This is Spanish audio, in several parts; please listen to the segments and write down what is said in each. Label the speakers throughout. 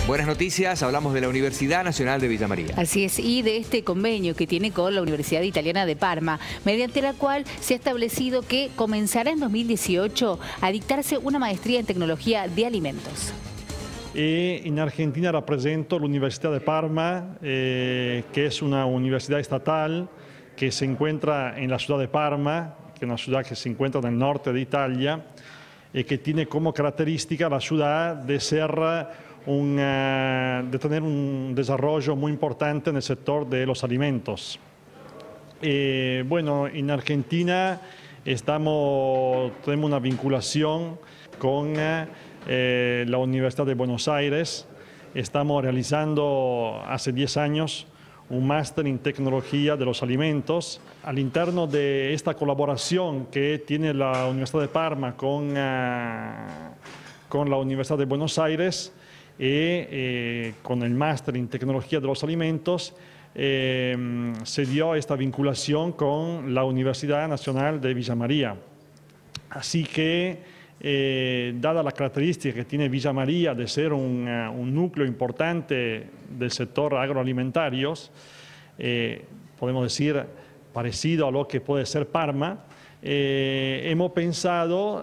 Speaker 1: Buenas noticias, hablamos de la Universidad Nacional de Villa María.
Speaker 2: Así es, y de este convenio que tiene con la Universidad Italiana de Parma, mediante la cual se ha establecido que comenzará en 2018 a dictarse una maestría en tecnología de alimentos.
Speaker 3: En Argentina represento la Universidad de Parma, que es una universidad estatal que se encuentra en la ciudad de Parma, que es una ciudad que se encuentra en el norte de Italia, y que tiene como característica la ciudad de ser de tener un desarrollo muy importante en el sector de los alimentos. Bueno, en Argentina tenemos una vinculación con la Universidad de Buenos Aires. Estamos realizando hace 10 años un máster en tecnología de los alimentos. Al interno de esta colaboración que tiene la Universidad de Parma con la Universidad de Buenos Aires, con el máster en tecnología de los alimentos, se dio esta vinculación con la Universidad Nacional de Villa María. Así que, dada la característica que tiene Villa María de ser un núcleo importante del sector agroalimentario, podemos decir parecido a lo que puede ser Parma, hemos pensado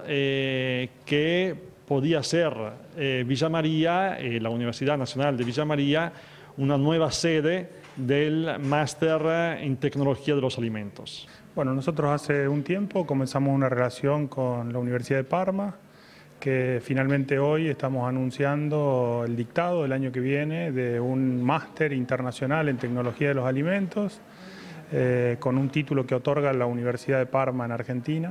Speaker 3: que podía ser Villa María, la Universidad Nacional de Villa María, una nueva sede del máster en tecnología de los alimentos.
Speaker 4: Bueno, nosotros hace un tiempo comenzamos una relación con la Universidad de Parma, que finalmente hoy estamos anunciando el dictado del año que viene de un máster internacional en tecnología de los alimentos, con un título que otorga la Universidad de Parma en Argentina.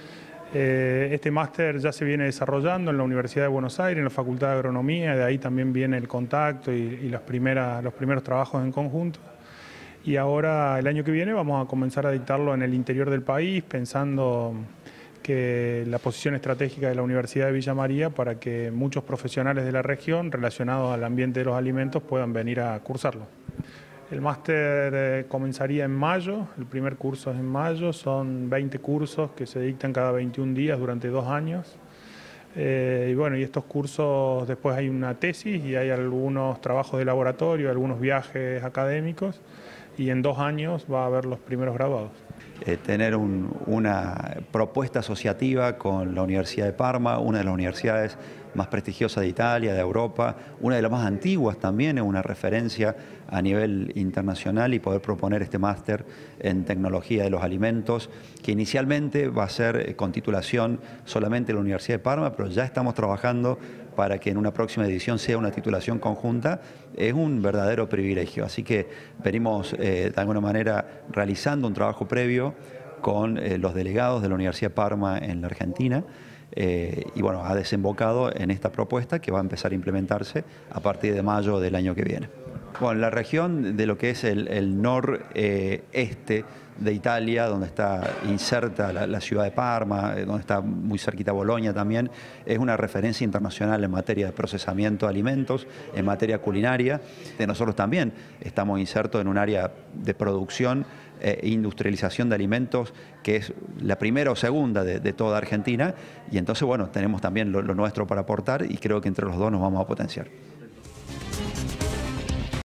Speaker 4: Este máster ya se viene desarrollando en la Universidad de Buenos Aires, en la Facultad de Agronomía, de ahí también viene el contacto y los primeros trabajos en conjunto. Y ahora, el año que viene, vamos a comenzar a dictarlo en el interior del país, pensando que la posición estratégica de la Universidad de Villa María para que muchos profesionales de la región relacionados al ambiente de los alimentos puedan venir a cursarlo. El máster comenzaría en mayo, el primer curso es en mayo, son 20 cursos que se dictan cada 21 días durante 2 años. Y bueno, y estos cursos después hay una tesis y hay algunos trabajos de laboratorio, algunos viajes académicos, y en 2 años va a haber los primeros graduados.
Speaker 5: Tener una propuesta asociativa con la Universidad de Parma, una de las universidades más prestigiosas de Italia, de Europa, una de las más antiguas también, es una referencia a nivel internacional, y poder proponer este máster en tecnología de los alimentos, que inicialmente va a ser con titulación solamente en la Universidad de Parma, pero ya estamos trabajando para que en una próxima edición sea una titulación conjunta. Es un verdadero privilegio, así que venimos de alguna manera realizando un trabajo previo con los delegados de la Universidad de Parma en la Argentina, y bueno, ha desembocado en esta propuesta que va a empezar a implementarse a partir de mayo del año que viene. Bueno, la región de lo que es el noreste de Italia, donde está inserta la ciudad de Parma, donde está muy cerquita Bolonia también, es una referencia internacional en materia de procesamiento de alimentos, en materia culinaria. Nosotros también estamos insertos en un área de producción e industrialización de alimentos, que es la primera o segunda de toda Argentina, y entonces, bueno, tenemos también lo nuestro para aportar, y creo que entre los dos nos vamos a potenciar.